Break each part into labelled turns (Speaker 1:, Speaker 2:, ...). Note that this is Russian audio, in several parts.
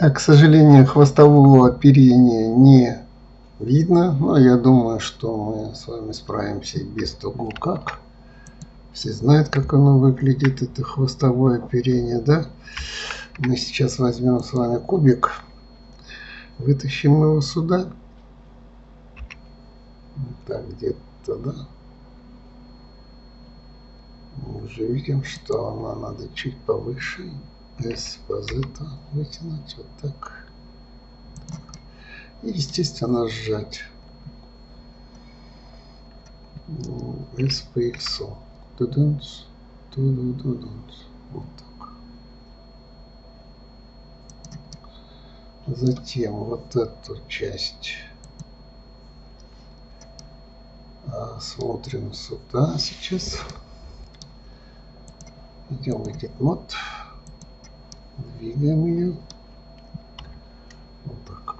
Speaker 1: К сожалению, хвостового оперения не видно, но я думаю, что мы с вами справимся и без того как. Все знают, как оно выглядит, это хвостовое оперение, да? Мы сейчас возьмем с вами кубик, вытащим его сюда. Так, где-то, да? Мы уже видим, что она надо чуть повыше. S позита вытянуть вот так. И, естественно, сжать. S по X. Тудунц, тудудудунц. Вот так. Затем вот эту часть смотрим сюда сейчас. Идем в Edit Mode. Двигаем ее. Вот так.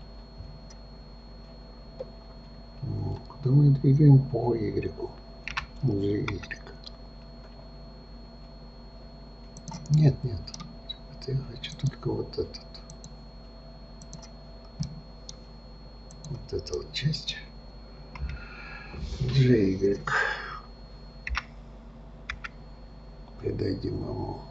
Speaker 1: Куда мы двигаем? По Y. GY. Нет. Это я хочу только вот этот. Вот эта вот часть. GY. Придадим ему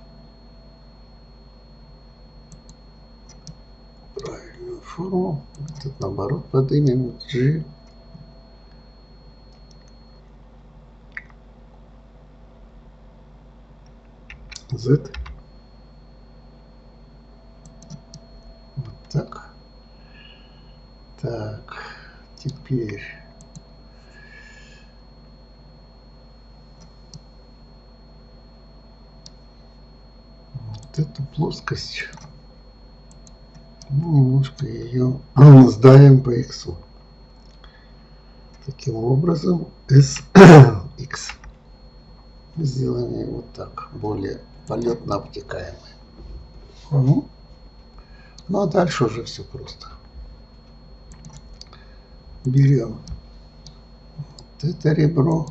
Speaker 1: правильную форму. Этот наоборот поднимем G. Z. Вот так. Так, теперь вот эту плоскость немножко ее сдавим по X. Таким образом SX. Сделаем ее вот так, более полетно обтекаемой. Ну а дальше уже все просто. Берем вот это ребро.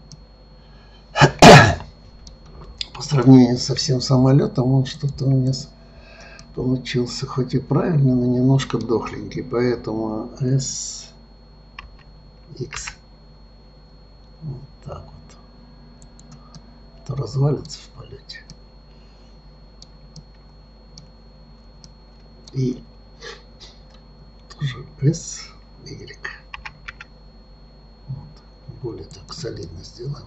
Speaker 1: По сравнению со всем самолетом, он что-то у нас получился хоть и правильно, но немножко дохленький. Поэтому SX. Вот так вот. То развалится в полете. И тоже SY. Вот. Более так солидно сделаем.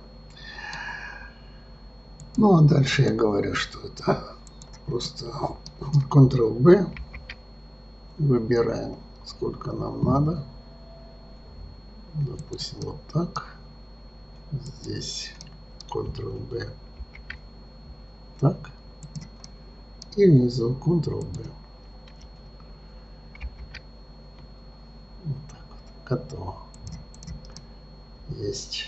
Speaker 1: Ну а дальше я говорю, что это просто Ctrl-B. Выбираем, сколько нам надо. Допустим, вот так. Здесь Ctrl-B. Так. И внизу Ctrl-B. Вот так вот. Готово. Есть.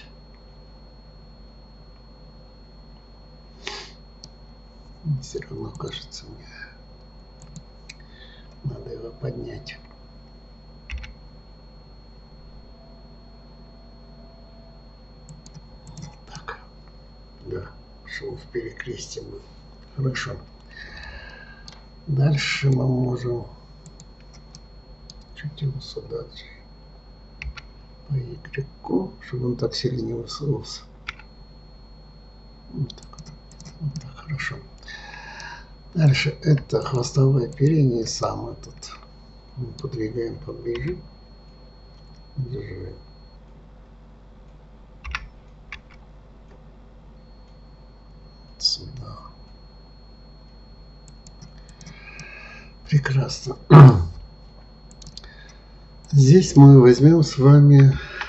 Speaker 1: Все равно кажется мне, надо его поднять. Так, да, шел в перекрестие был. Хорошо. Дальше мы можем чуть его сюда, по Y, чтобы он так сильно не высовывался. Вот так вот. Вот так, хорошо. Дальше это хвостовое оперение, сам этот мы подвигаем поближе. Держи. Сюда. Прекрасно. Здесь мы возьмем с вами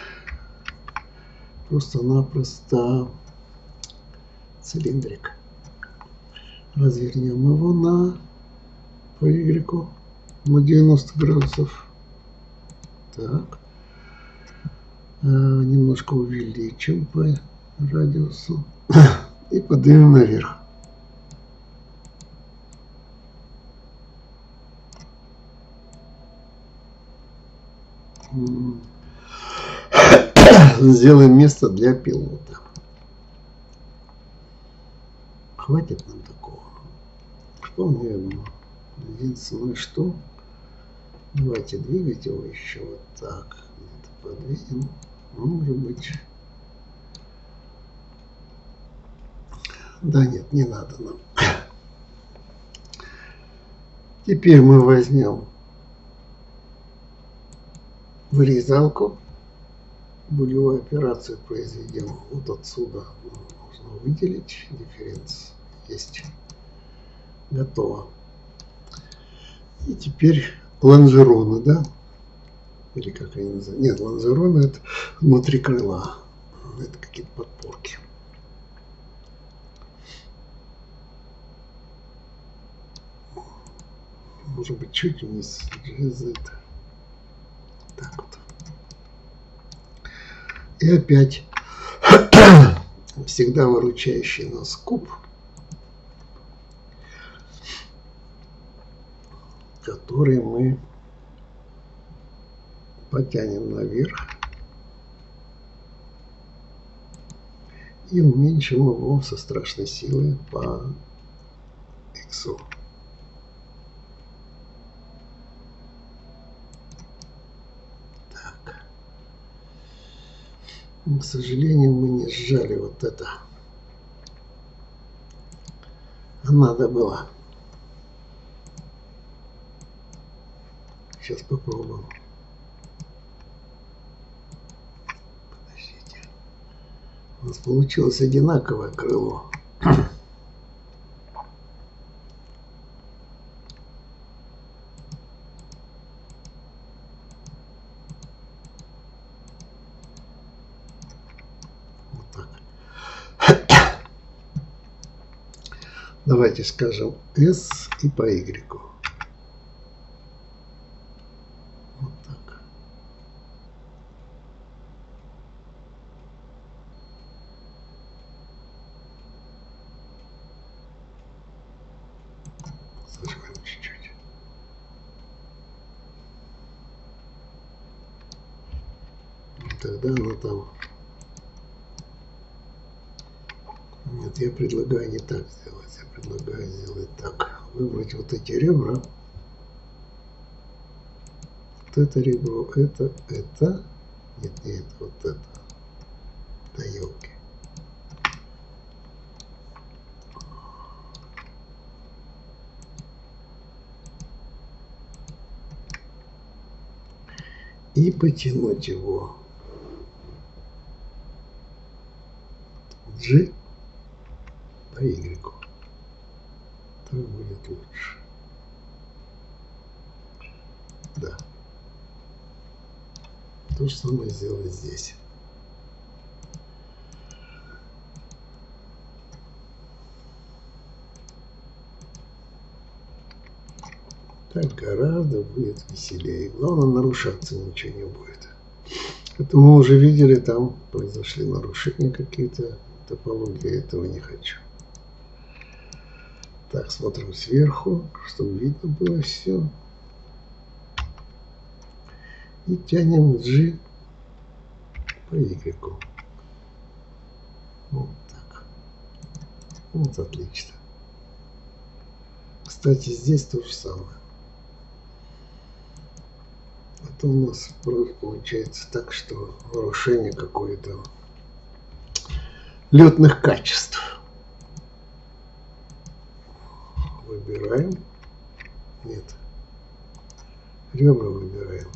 Speaker 1: просто-напросто цилиндрик. Развернем его по Y на 90 градусов. Так. Немножко увеличим по радиусу. И поднимем наверх. Сделаем место для пилота. Хватит нам такого. Вполне, я думаю. Единственное, что давайте двигать его еще вот так. Где-то подвинем. Может быть. Да нет, не надо нам. Теперь мы возьмем вырезалку. Булевую операцию произведем вот отсюда. Нужно выделить дифференц. Есть. Готово. И теперь лонжероны, да? Или как они называются? Нет, лонжероны это внутри крыла. Это какие-то подпорки. Может быть, чуть вниз. GZ. Так вот. И опять всегда выручающий нас куб, который мы потянем наверх и уменьшим его со страшной силой по x. Так. Но, к сожалению, мы не сжали вот это. А надо было. Сейчас попробуем. Подождите. У нас получилось одинаковое крыло. Вот так. Давайте скажем S и по Y. Вот так. Зажимаем чуть-чуть. Тогда оно там... Нет, я предлагаю не так сделать. Я предлагаю сделать так. Выбрать вот эти ребра. Вот это ребро, это. Нет, не это, вот это. Да елки. И потянуть его. G по Y. Так будет лучше. Да. То же самое сделать здесь. Так гораздо будет веселее. Главное, нарушаться ничего не будет. Это мы уже видели, там произошли нарушения какие-то. Топологии, этого не хочу. Так, смотрим сверху, чтобы видно было все. И тянем G по Y. Вот так. Вот отлично. Кстати, здесь то же самое. Это у нас получается так, что нарушение какое-то летных качеств. Выбираем. Нет. Ребра выбираем.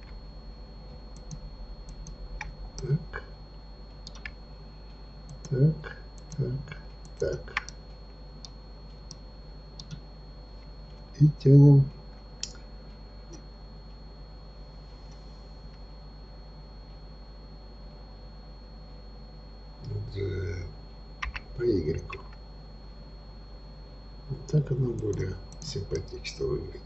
Speaker 1: Так. Так. Так. Так. И тянем. По Y. Вот так оно более симпатично выглядит.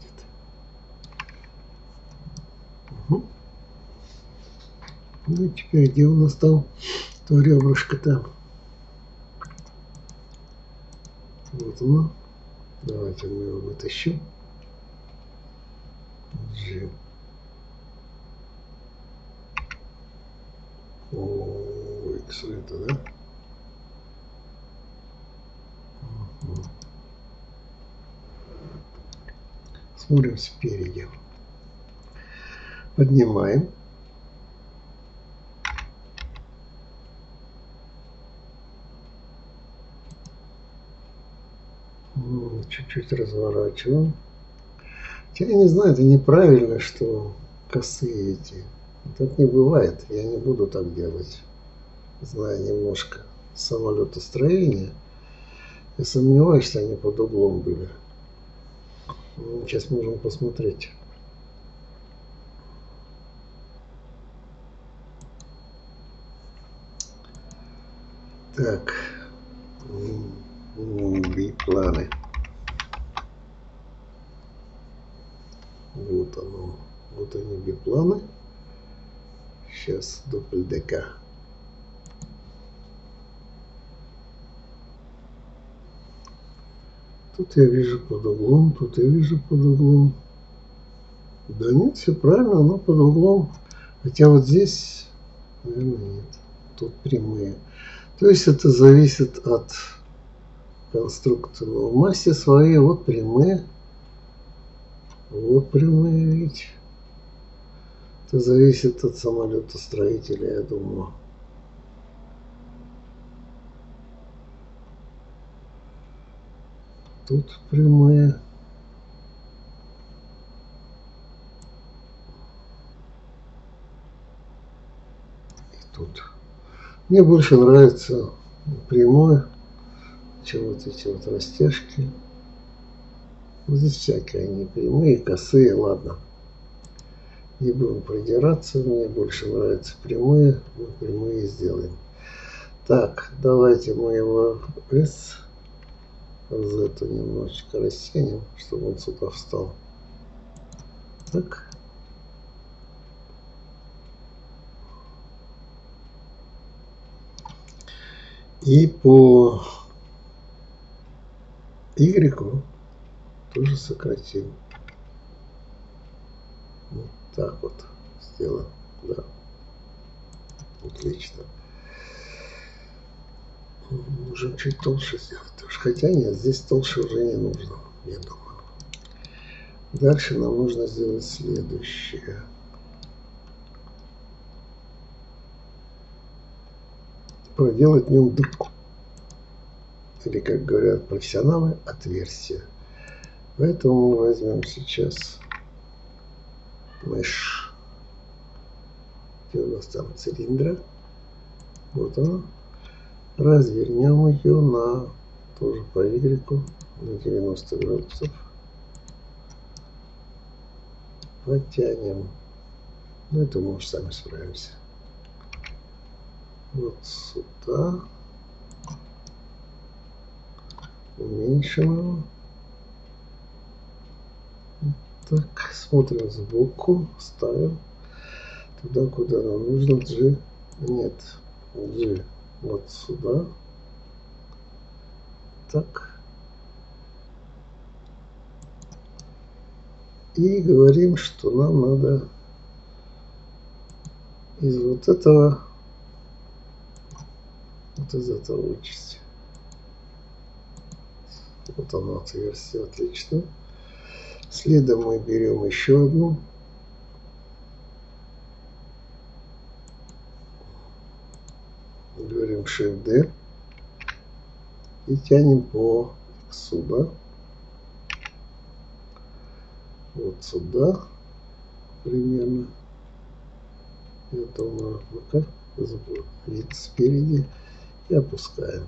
Speaker 1: Угу. Ну и теперь где у нас там то ребрышко там? Вот оно. Давайте мы его вытащим. G. О, X это, да? Угу. Посмотрим спереди. Поднимаем. Чуть-чуть разворачиваем. Хотя я не знаю, это неправильно, что косые эти. Так не бывает. Я не буду так делать. Зная немножко самолетостроения, я сомневаюсь, что они под углом были. Сейчас можем посмотреть. Так. Бипланы. Вот оно. Вот они, бипланы. Сейчас дупл-ДК. Тут я вижу под углом, тут я вижу под углом. Да нет, все правильно, оно под углом. Хотя вот здесь, наверное, нет. Тут прямые. То есть это зависит от конструктора. В массе своей вот прямые. Вот прямые, видите. Это зависит от самолетостроителя, я думаю. Тут прямые. И тут. Мне больше нравится прямой, чем вот эти вот растяжки. Здесь всякие они прямые, косые, ладно. Не будем придираться, мне больше нравятся прямые, мы прямые сделаем. Так, давайте мы его S, Z немножечко растянем, чтобы он сюда встал. Так. И по Y тоже сократим. Вот так вот сделаем. Да. Отлично. Можем чуть толще сделать. Хотя нет, здесь толще уже не нужно, я думаю. Дальше нам нужно сделать следующее. Проделать в нем дырку. Или, как говорят профессионалы, отверстие. Поэтому мы возьмем сейчас меш. Где у нас там цилиндра? Вот она. Развернем ее на тоже по Y на 90 градусов. Подтянем. Ну, это мы уже сами справимся. Вот сюда. Уменьшим его. Так, смотрим сбоку, ставим туда, куда нам нужно. G. Нет, G. Вот сюда. Так. И говорим, что нам надо из вот этого, вот из этого вычесть. Вот оно, отверстие, отлично. Следом мы берем еще одну. Говорим Shift-D. И тянем по сюда. Вот сюда. Примерно. Я думаю, ну-ка, вид спереди. И опускаем.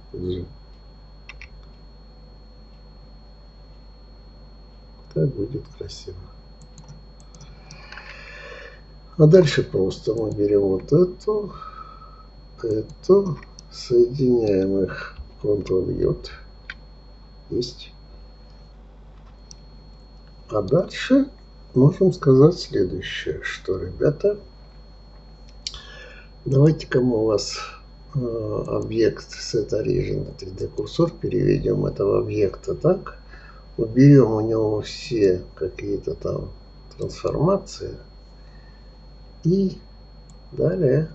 Speaker 1: Так будет красиво. А дальше просто мы берем вот эту, соединяем их, Ctrl-J, есть. А дальше можем сказать следующее, что, ребята, давайте-ка мы у вас объект set origin на 3D курсор переведем этого объекта так, уберем у него все какие-то там трансформации и далее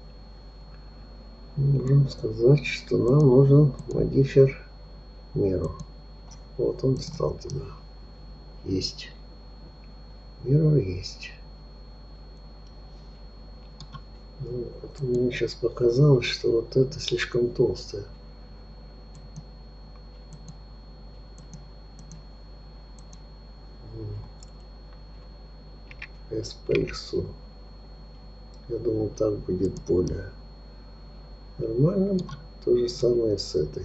Speaker 1: можем сказать, что нам нужен модифер меру. Вот он встал туда. Есть. Mirror есть. Ну, вот мне сейчас показалось, что вот это слишком толстое. S по X. Я думаю, так будет более нормальным. То же самое с этой.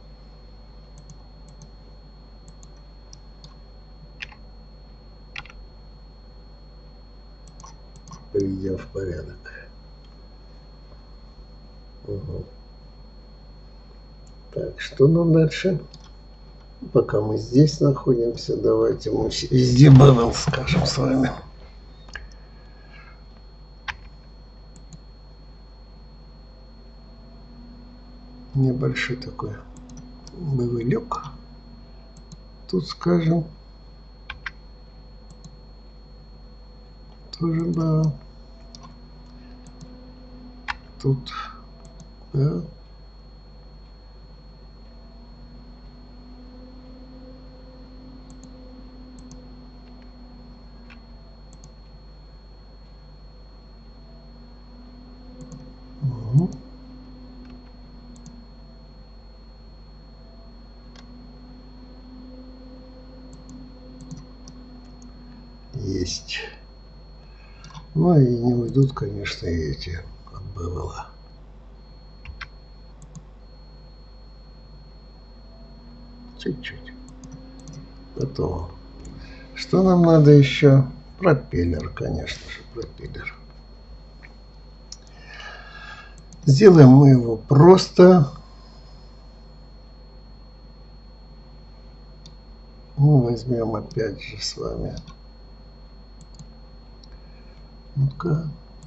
Speaker 1: Приведем в порядок. Угу. Так, что нам дальше? Пока мы здесь находимся, давайте мы везде bevel скажем с вами. Небольшой такой бевелек. Тут скажем тоже bevel. Тут bevel. Угу. Есть. Ну и не уйдут, конечно, и эти от бевела. Чуть-чуть. Готово. Что нам надо еще? Пропеллер, конечно же, пропеллер. Сделаем мы его просто. Мы возьмем опять же с вами. Ну-ка.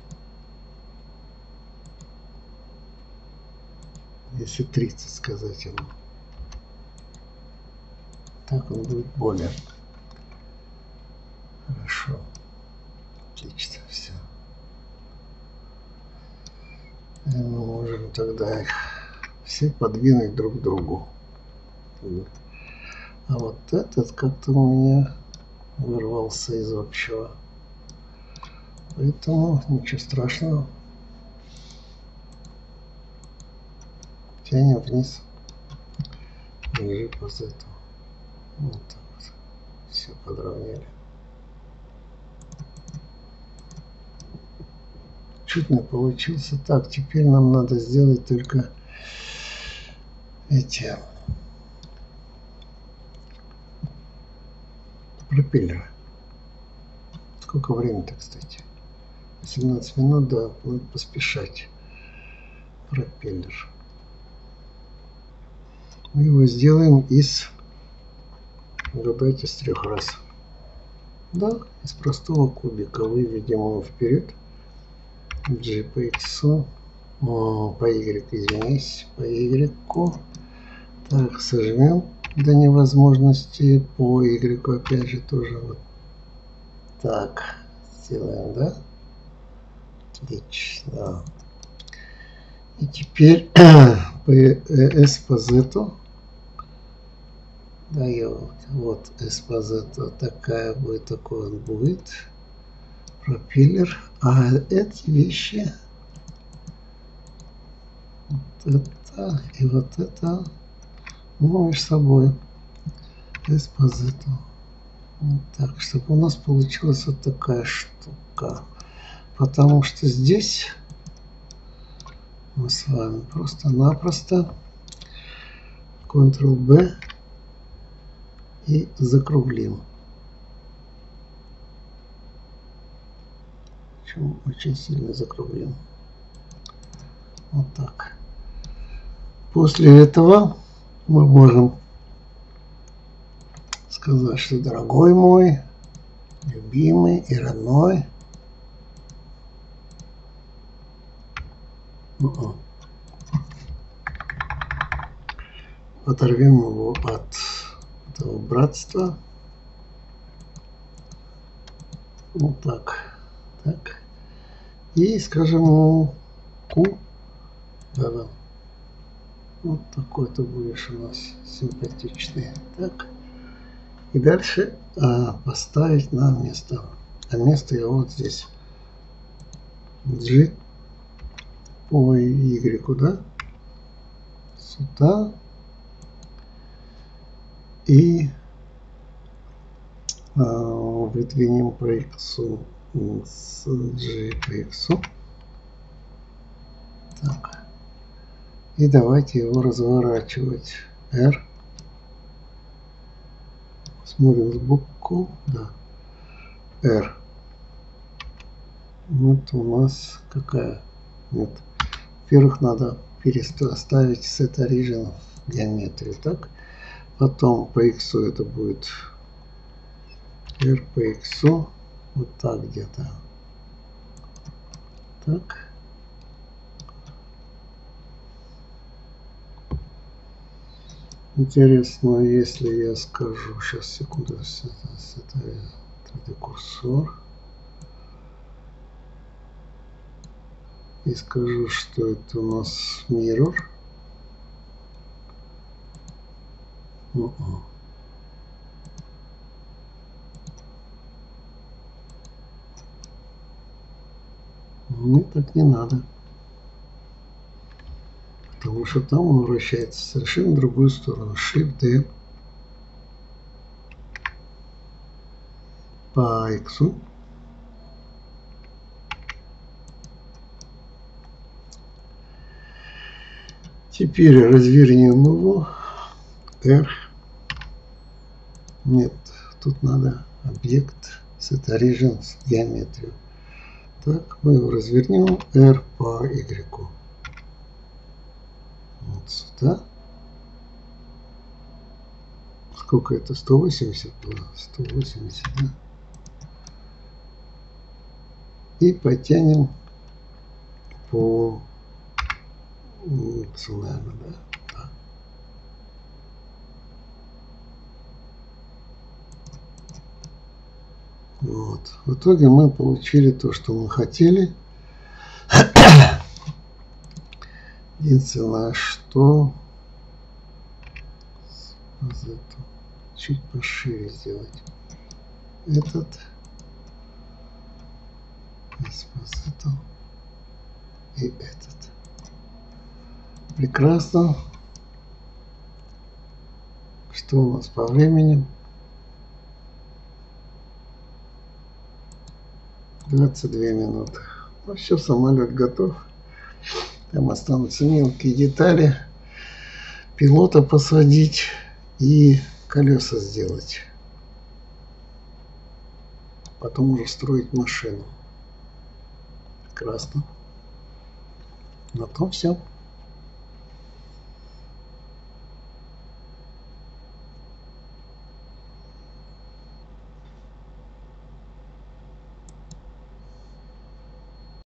Speaker 1: Если 30 сказать ему. Так он будет более. Хорошо. Отлично, все. И мы можем тогда их все подвинуть друг к другу. А вот этот как-то у меня вырвался из общего. Поэтому ничего страшного. Тянем вниз. Ниже по зету. Вот так вот. Все подровняли. Чуть не получился. Так, теперь нам надо сделать только эти пропеллеры. Сколько времени-то, кстати? 18 минут, да, надо поспешать. Пропеллер. Мы его сделаем из, угадайте, с 3 раз. Да, из простого кубика. Выведем его вперед. G по X, по Y, извиняюсь, по Y. Так, сожмем до невозможности. По Y опять же тоже вот так сделаем, да? Отлично. И теперь S по Z. Дает. Вот S по Z. Такая будет, такой он будет. Пропеллер. А эти вещи, вот это и вот это, ну, между собой. S по Z. Вот так, чтобы у нас получилась вот такая штука. Потому что здесь мы с вами просто-напросто Ctrl-B и закруглим. Очень сильно закруглим. Вот так. После этого мы можем сказать, что дорогой мой, любимый и родной. Оторвем его от этого братства. Вот так. Так. И скажем ему Q. Да. Вот такой ты будешь у нас симпатичный. Так. И дальше поставить на место. А место я вот здесь. G по Y, да? Сюда. И выдвинем по X с G по X. Так. И давайте его разворачивать. R. Смотрим сбоку. Да. R. Вот у нас какая? Нет. Во-первых, надо переставить set origin в геометрию. Так. Потом по X это будет R по X. Вот так где-то. Так. Интересно, если я скажу, сейчас секунду, это 3D курсор, и скажу, что это у нас mirror. Нет, так не надо. Потому что там он вращается в совершенно другую сторону. Shift-D по X. Теперь развернем его. R. Нет, тут надо объект set origin с геометрию. Так, мы его развернем. R по Y. Вот сюда. Сколько это? 180 было? 180, да? И потянем по X, наверное, да? Да. Вот. В итоге мы получили то, что мы хотели. Единственное, что чуть пошире сделать. Этот и этот. Прекрасно. Что у нас по времени? 22 минуты. Ну все, самолет готов. Там останутся мелкие детали. Пилота посадить и колеса сделать. Потом уже строить машину. Прекрасно. На том все.